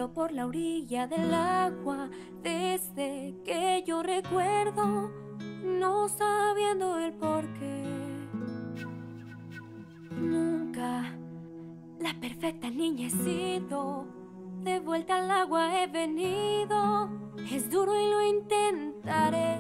solo por la orilla del agua, desde que yo recuerdo, no sabiendo el porqué. Nunca la perfecta niña he sido, de vuelta al agua he venido. Es duro y lo intentaré.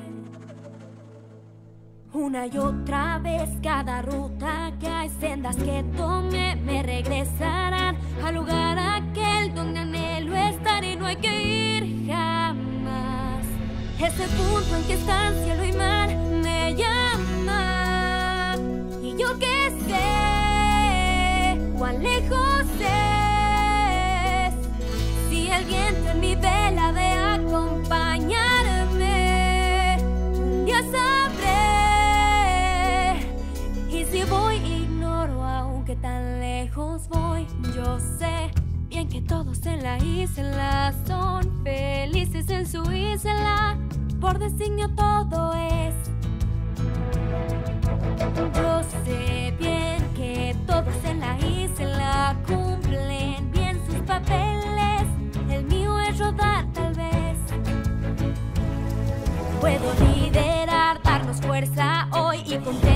Una y otra vez, cada ruta que hay, sendas que tome me regresarán al lugar aquel donde anhelo estar y no hay que ir jamás. Ese punto en que están cielo y mar me llama, y yo que sé cuán lejos es. Si el viento en mi vela de acompañarme, un día sabré. Y si voy, ignoro aunque tan lejos voy. Yo sé bien que todos en la isla son felices en su isla, por designio todo es. Yo sé bien que todos en la isla cumplen bien sus papeles. El mío es rodar tal vez. Puedo liderar, darnos fuerza hoy y contar